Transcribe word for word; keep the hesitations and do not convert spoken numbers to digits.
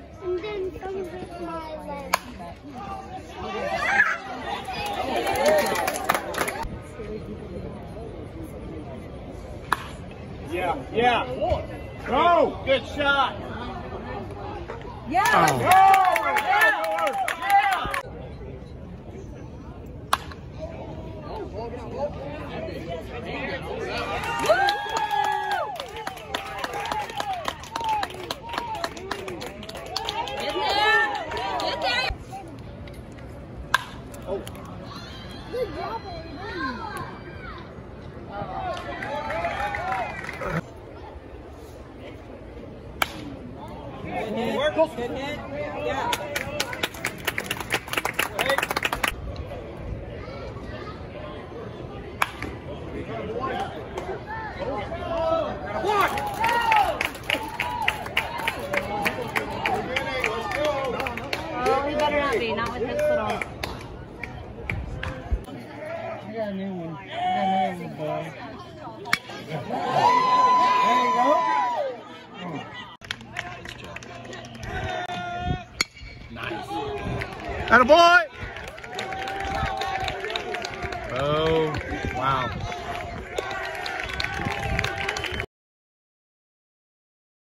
And then some hit my leg. Yeah, yeah. Go! Good shot. Yeah. Oh. Yeah. Yeah. Oh. Good job. Good hit. Yeah. Oh, he better not be. Not with his foot on. I got a new one. I got another one, boy. There you go. Nice. Atta boy! Oh, wow.